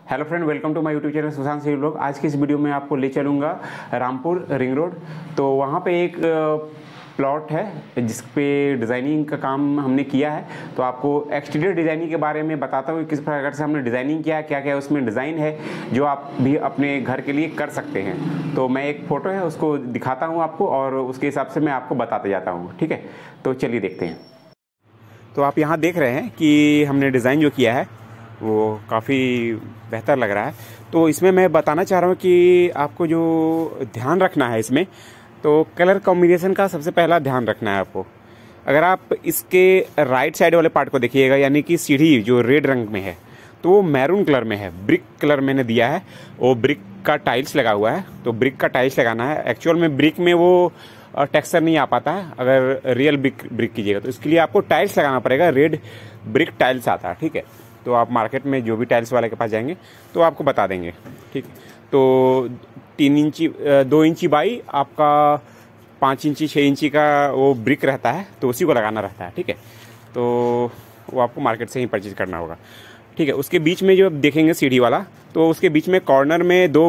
Hello friend, welcome to my YouTube channel Sushant Singh blog. आज की इस वीडियो में आपको ले चलूँगा रामपुर रिंग रोड। तो वहाँ पे एक प्लॉट है जिस पे डिज़ाइनिंग का काम हमने किया है। तो आपको एक्सटीरियर डिज़ाइनिंग के बारे में बताता हूँ किस प्रकार से हमने डिज़ाइनिंग किया है, क्या क्या उसमें डिज़ाइन है जो आप भी अपने घर के लिए कर सकते हैं। तो मैं एक फ़ोटो है उसको दिखाता हूँ आपको और उसके हिसाब से मैं आपको बताते जाता हूँ, ठीक है। तो चलिए देखते हैं। तो आप यहाँ देख रहे हैं कि हमने डिज़ाइन जो किया है वो काफ़ी बेहतर लग रहा है। तो इसमें मैं बताना चाह रहा हूँ कि आपको जो ध्यान रखना है इसमें, तो कलर कॉम्बिनेशन का सबसे पहला ध्यान रखना है आपको। अगर आप इसके राइट साइड वाले पार्ट को देखिएगा, यानी कि सीढ़ी जो रेड रंग में है तो वो मैरून कलर में है, ब्रिक कलर मैंने दिया है। वो ब्रिक का टाइल्स लगा हुआ है, तो ब्रिक का टाइल्स लगाना है। एक्चुअल में ब्रिक में वो टेक्सचर नहीं आ पाता है अगर रियल ब्रिक कीजिएगा, तो इसके लिए आपको टाइल्स लगाना पड़ेगा। रेड ब्रिक टाइल्स आता है, ठीक है। तो आप मार्केट में जो भी टाइल्स वाले के पास जाएंगे तो आपको बता देंगे, ठीक है। तो 3 इंची 2 इंची बाई आपका 5 इंची 6 इंची का वो ब्रिक रहता है, तो उसी को लगाना रहता है, ठीक है। तो वो आपको मार्केट से ही परचेज करना होगा, ठीक है। उसके बीच में जो आप देखेंगे सीढ़ी वाला, तो उसके बीच में कॉर्नर में 2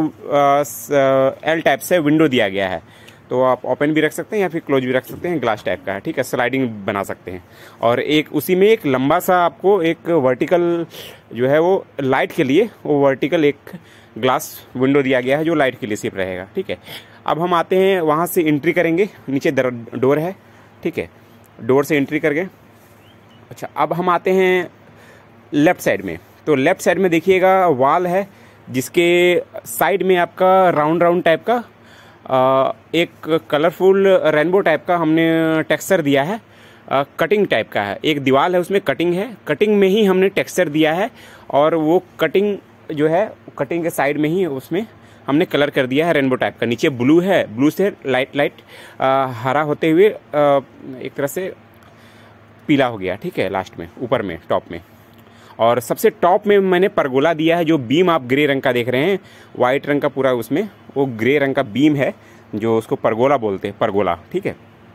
एल टाइप से विंडो दिया गया है। तो आप ओपन भी रख सकते हैं या फिर क्लोज भी रख सकते हैं, ग्लास टाइप का है, ठीक है। स्लाइडिंग बना सकते हैं। और एक उसी में एक लंबा सा आपको एक वर्टिकल जो है वो लाइट के लिए वो वर्टिकल एक ग्लास विंडो दिया गया है जो लाइट के लिए सिर्फ रहेगा, ठीक है। अब हम आते हैं, वहाँ से एंट्री करेंगे, नीचे डोर है, ठीक है। डोर से एंट्री करके अच्छा, अब हम आते हैं लेफ्ट साइड में। तो लेफ्ट साइड में देखिएगा वॉल है जिसके साइड में आपका राउंड टाइप का एक कलरफुल रेनबो टाइप का हमने टेक्सचर दिया है। कटिंग टाइप का है, एक दीवार है उसमें कटिंग है, कटिंग में ही हमने टेक्सचर दिया है। और वो कटिंग जो है कटिंग के साइड में ही उसमें हमने कलर कर दिया है रेनबो टाइप का। नीचे ब्लू है, ब्लू से लाइट हरा होते हुए एक तरह से पीला हो गया, ठीक है, लास्ट में ऊपर में टॉप में। और सबसे टॉप में मैंने परगोला दिया है। जो बीम आप ग्रे रंग का देख रहे हैं, वाइट रंग का पूरा उसमें वो ग्रे रंग का बीम है जो उसको परगोला बोलते हैं, परगोला, ठीक है।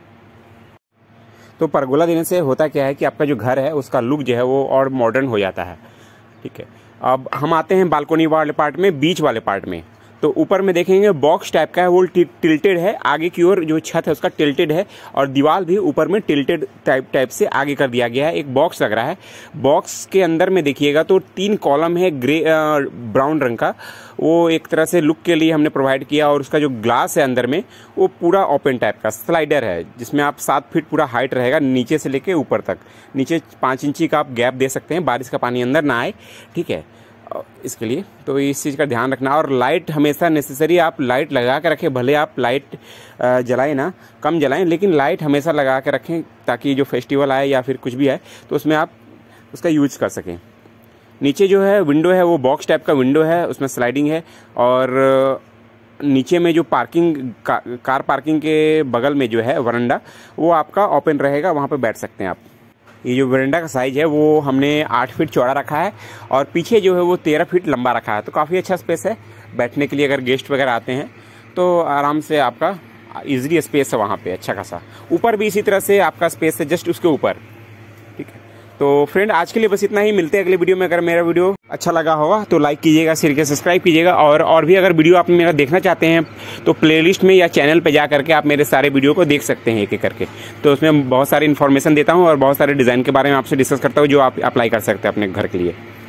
तो परगोला देने से होता क्या है कि आपका जो घर है उसका लुक जो है वो और मॉडर्न हो जाता है, ठीक है। अब हम आते हैं बालकोनी वाले पार्ट में, बीच वाले पार्ट में। तो ऊपर में देखेंगे बॉक्स टाइप का है, वो टिल्टेड है, आगे की ओर जो छत है उसका टिल्टेड है और दीवार भी ऊपर में टिल्टेड टाइप से आगे कर दिया गया है। एक बॉक्स लग रहा है, बॉक्स के अंदर में देखिएगा तो 3 कॉलम है ग्रे ब्राउन रंग का, वो एक तरह से लुक के लिए हमने प्रोवाइड किया। और उसका जो ग्लास है अंदर में वो पूरा ओपन टाइप का स्लाइडर है, जिसमें आप 7 फीट पूरा हाइट रहेगा नीचे से लेके ऊपर तक। नीचे 5 इंची का आप गैप दे सकते हैं, बारिश का पानी अंदर ना आए, ठीक है, इसके लिए। तो इस चीज़ का ध्यान रखना। और लाइट हमेशा नेसेसरी आप लाइट लगा के रखें, भले आप लाइट जलाएं ना, कम जलाएं, लेकिन लाइट हमेशा लगा के रखें ताकि जो फेस्टिवल आए या फिर कुछ भी आए तो उसमें आप उसका यूज कर सकें। नीचे जो है विंडो है वो बॉक्स टाइप का विंडो है, उसमें स्लाइडिंग है। और नीचे में जो पार्किंग कार पार्किंग के बगल में जो है वरांडा, वो आपका ओपन रहेगा, वहाँ पर बैठ सकते हैं आप। ये जो वरांडा का साइज है वो हमने 8 फीट चौड़ा रखा है और पीछे जो है वो 13 फीट लंबा रखा है। तो काफ़ी अच्छा स्पेस है बैठने के लिए। अगर गेस्ट वगैरह आते हैं तो आराम से आपका इजीली स्पेस है वहाँ पे अच्छा खासा। ऊपर भी इसी तरह से आपका स्पेस है, जस्ट उसके ऊपर, ठीक है। तो फ्रेंड आज के लिए बस इतना ही, मिलते हैं अगले वीडियो में। अगर मेरा वीडियो अच्छा लगा होगा तो लाइक कीजिएगा, शेयर कीजिएगा, सब्सक्राइब कीजिएगा। और भी अगर वीडियो आप मेरा देखना चाहते हैं तो प्लेलिस्ट में या चैनल पे जा करके आप मेरे सारे वीडियो को देख सकते हैं एक एक करके। तो उसमें बहुत सारी इन्फॉर्मेशन देता हूँ और बहुत सारे डिज़ाइन के बारे में आपसे डिस्कस करता हूँ जो आप अप्लाई कर सकते हैं अपने घर के लिए।